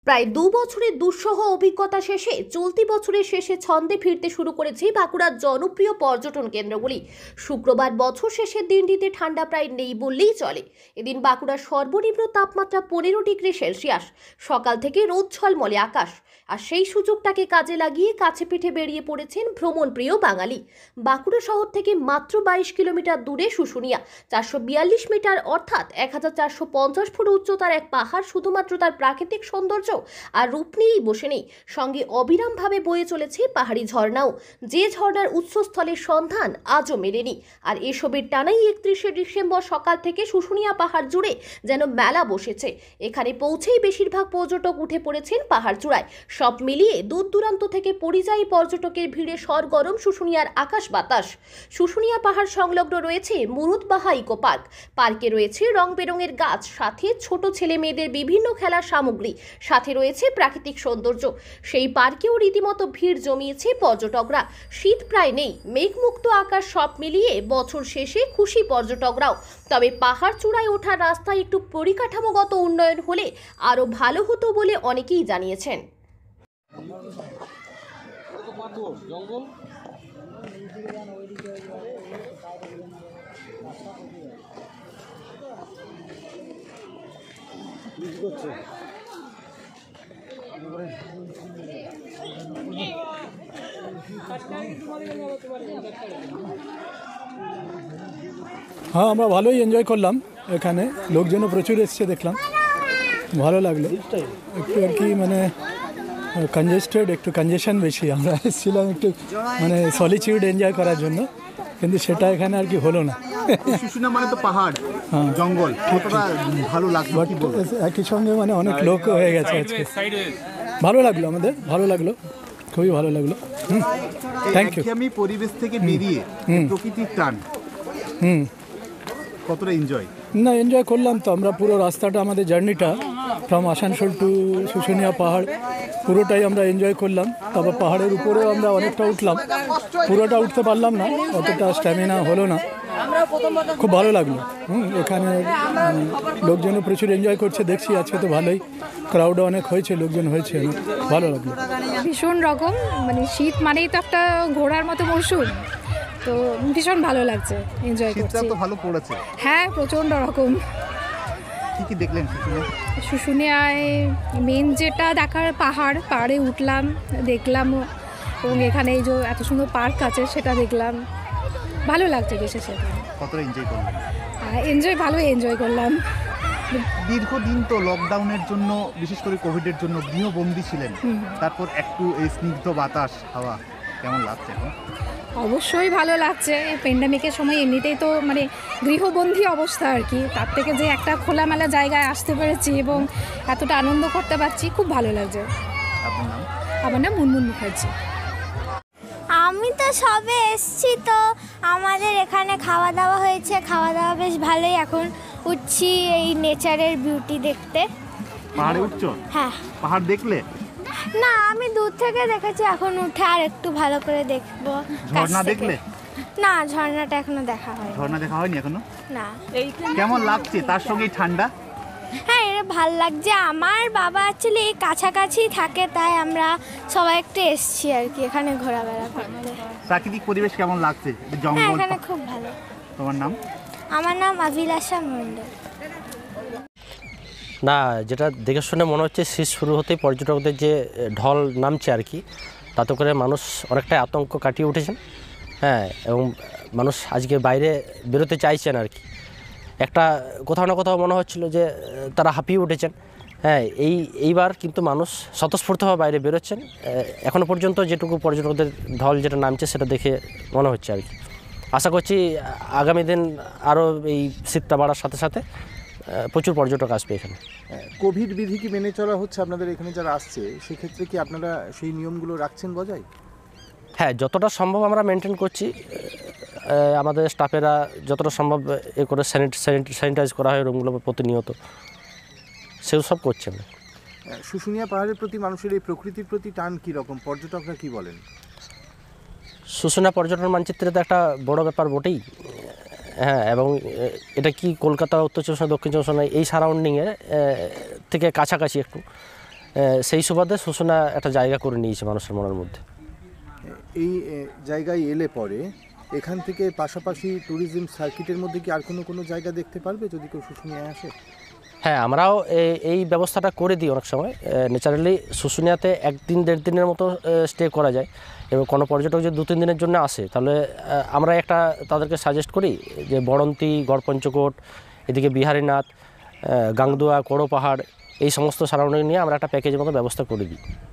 প্রায় ২ বছরের দুঃসহ অভিজ্ঞতা শেষে চলতি বছরের শেষে ছন্দে ফিরতে শুরু করেছে বাঁকুড়ার জনপ্রিয় পর্যটন কেন্দ্রগুলি। শুক্রবার বছর শেষের দিনটিতে ঠান্ডা প্রায় নেই বললেই চলে। এদিন বাঁকুড়ার সর্বনিম্ন তাপমাত্রা ১৫ ডিগ্রি সেলসিয়াস। সকাল থেকে রোদ ঝলমলে আকাশ, আর সেই সুযোগটাকে কাজে লাগিয়ে কাছে পিঠে বেরিয়ে পড়েছেন ভ্রমণপ্রিয় বাঙালি। বাঁকুড়া শহর থেকে মাত্র ২২ কিলোমিটার দূরে শুশুনিয়া, ৪৪২ মিটার অর্থাৎ ১৪৫০ ফুট উচ্চতার এক পাহাড় শুধুমাত্র তার প্রাকৃতিক সৌন্দর্য আর রূপ নিয়েই বসে নেই, সঙ্গে অবিরামভাবে বয়ে চলেছে পাহাড়ি ঝর্ণাও, যে ঝর্ণার উৎসস্থলের সন্ধান আজও মেলেনি। আর এসবের টানাই ৩১শে ডিসেম্বর সকাল থেকে শুশুনিয়া পাহাড় জুড়ে যেন মেলা বসেছে। এখানে পৌঁছেই বেশিরভাগ পর্যটক উঠে পড়েছেন পাহাড় চূড়ায়। সব মিলিয়ে দূর দূরান্ত থেকে পরিযায়ী পর্যটকের ভিড়ে সরগরম শুশুনিয়ার আকাশ বাতাস। শুশুনিয়া পাহাড় সংলগ্ন রয়েছে মুরুদবাহা ইকো পার্ক। পার্কে রয়েছে রং বেরঙের গাছ, সাথে ছোট ছেলে মেয়েদের বিভিন্ন খেলার সামগ্রী, সাথে রয়েছে প্রাকৃতিক সৌন্দর্য। সেই পার্কেও রীতিমতো ভিড় জমিয়েছে পর্যটকরা। শীত প্রায় নেই, মেঘমুক্ত আকাশ, সব মিলিয়ে বছর শেষে খুশি পর্যটকরাও। তবে পাহাড় চূড়ায় ওঠার রাস্তায় একটু পরিকাঠামোগত উন্নয়ন হলে আরও ভালো হতো বলে অনেকেই জানিয়েছেন। হ্যাঁ, আমরা ভালোই এনজয় করলাম। এখানে লোকজনও প্রচুর এসছে, দেখলাম, ভালো লাগলো। একটু আর কি মানে কনজেস্টেড, একটু কনজেশন বেশি। আমরা এসেছিলাম একটু মানে সলিটিউড এনজয় করার জন্য, কিন্তু সেটা এখানে আর কি হলো না। শুশুনিয়া মানে তো পাহাড়, জঙ্গল, কতটা ভালো লাগলো কি বলবো? একই সঙ্গে মানে অনেক লোক হয়ে গেছে আজকে। ভালো লাগলো, আমাদের ভালো লাগলো, খুবই ভালো লাগলো। Thank you. আমি পরিবেশ থেকে বেরিয়ে প্রকৃতির টান, কতটা এনজয়? না, এনজয় করলাম তো আমরা। পুরো রাস্তাটা, আমাদের জার্নিটা ফ্রম আসানসোল টু শুশুনিয়া পাহাড় পুরোটাই আমরা এনজয় করলাম। তারপর পাহাড়ের উপরেও আমরা অনেকটা উঠলাম, পুরোটা উঠতে পারলাম না, অতটা স্ট্যামিনা হলো না। খুব ভালো লাগলো। এখানে লোকজনও প্রচুর এনজয় করছে দেখছি। আজকে তো ভালোই ক্রাউডও অনেক হয়েছে, লোকজন হয়েছে, ভালো লাগলো। ভীষণ রকম, মানে শীত মানেই তো একটা ঘোরার মতো মরশুম, তো ভীষণ ভালো লাগছে, এনজয় করছি। শীতটা তো ভালো পড়েছে। হ্যাঁ, প্রচণ্ড রকম। কি কি দেখলেন শুশুনিয়ায়? মেন যেটা দেখার পাহাড়ে উঠলাম, দেখলাম, এবং এখানে এই যে এত সুন্দর পার্ক আছে সেটা দেখলাম, ভালো লাগছে বেশি। সেটা কতটা এনজয় করলেন? ভালো এনজয় করলাম। দীর্ঘদিন তো লকডাউনের জন্য, বিশেষ করে কোভিডের জন্য গৃহবন্দী ছিলেন, তারপর একটু এই স্নিগ্ধ বাতাস হাওয়া কেমন লাগছে এখন? অবশ্যই ভালো লাগছে। এই প্যান্ডামিকের সময় এমনিতেই তো মানে গৃহবন্দী অবস্থা আর কি, তার থেকে যে একটা খোলামেলা জায়গায় আসতে পেরেছি এবং এতটা আনন্দ করতে পারছি, খুব ভালো লাগছে। আপনার নাম? আমার নাম মুনমুন মুখার্জি। আমি তো সবে এসছি, তো আমাদের এখানে খাওয়া দাওয়া হয়েছে, খাওয়া দাওয়া বেশ ভালোই। এখন উঠছি এই নেচারের বিউটি দেখতে। পাহাড়ে উঠছো? হ্যাঁ। পাহাড় দেখলে? না, আমি দূর থেকে দেখেছি, এখন উঠে আর একটু ভালো করে দেখবো। ঝর্ণা দেখলে? না, ঝর্ণাটা এখনো দেখা হয়নি। ঝর্ণা দেখা হয়নি এখনো? না। কেমন লাগছে তার সঙ্গে ঠান্ডা? হ্যাঁ, এটা ভাল লাগছে। আমার বাবা অ্যাকচুয়ালি এই কাছাকাছি থাকে, তাই আমরা সবাই একটু এসছি আর কি এখানে ঘোরাফেরা করতে। প্রাকৃতিক পরিবেশ কেমন লাগছে? হ্যাঁ, জঙ্গল। এখানে খুব ভালো। তোমার নাম? আমার নাম অভিলাষা মণ্ডল। না, যেটা দেখে শুনে মনে হচ্ছে শীত শুরু হতেই পর্যটকদের যে ঢল নামছে আর কি, তাতে করে মানুষ অনেকটাই আতঙ্ক কাটিয়ে উঠেছেন। হ্যাঁ, এবং মানুষ আজকে বাইরে বেরোতে চাইছেন আর কি। একটা কোথাও না কোথাও মনে হচ্ছিল যে তারা হাঁপিয়ে উঠেছেন। হ্যাঁ, এইবার কিন্তু মানুষ স্বতঃস্ফূর্তভাবে বাইরে বেরোচ্ছেন। এখনও পর্যন্ত যেটুকু পর্যটকদের ঢল যেটা নামছে সেটা দেখে মনে হচ্ছে আর কি। আশা করছি আগামী দিন আরও এই শীতটা বাড়ার সাথে সাথে প্রচুর পর্যটক আসবে এখানে। কোভিড বিধি কি মেনে চলা হচ্ছে আপনাদের এখানে যারা আসছে? সেক্ষেত্রে কি আপনারা সেই নিয়মগুলো রাখছেন বজায়? হ্যাঁ, যতটা সম্ভব আমরা মেনটেন করছি। আমাদের স্টাফেরা যতটা সম্ভব এ করে স্যানিটাইজ করা হয় রুমগুলো প্রতিনিয়ত, সেও সব করছে। শুশুনিয়া পাহাড়ের প্রতি মানুষের এই প্রকৃতির প্রতি টান কীরকম, পর্যটকরা কি বলেন? শুশুনিয়া পর্যটন মানচিত্রে তো একটা বড় ব্যাপার বটেই। হ্যাঁ, এবং এটা কি কলকাতা, উত্তর চব্বিশ পরগনা, দক্ষিণ চব্বিশ পরগনা এই সারাউন্ডিংয়ে থেকে কাছাকাছি একটু, সেই সুবাদে শুশুনিয়া একটা জায়গা করে নিয়েছে মানুষের মনের মধ্যে। এই জায়গায় এলে পরে এখান থেকে পাশাপাশি ট্যুরিজম সার্কিটের মধ্যে কি আর কোনো জায়গা দেখতে পারবে যদি কেউ শুশুনিয়ায় আসে? হ্যাঁ, আমরাও এই ব্যবস্থাটা করে দিই অনেক সময়। ন্যাচারালি শুশুনিয়াতে 1 দিন 1.5 দিনের মতো স্টে করা যায়, এবং কোনো পর্যটক যদি 2-3 দিনের জন্য আসে তাহলে আমরা একটা তাদেরকে সাজেস্ট করি যে বড়ন্তি, গড়পঞ্চকোট, এদিকে বিহারীনাথ, গাংদুয়া, কোড়ো পাহাড়, এই সমস্ত সারাউন্ডিং নিয়ে আমরা একটা প্যাকেজের মতো ব্যবস্থা করে দিই।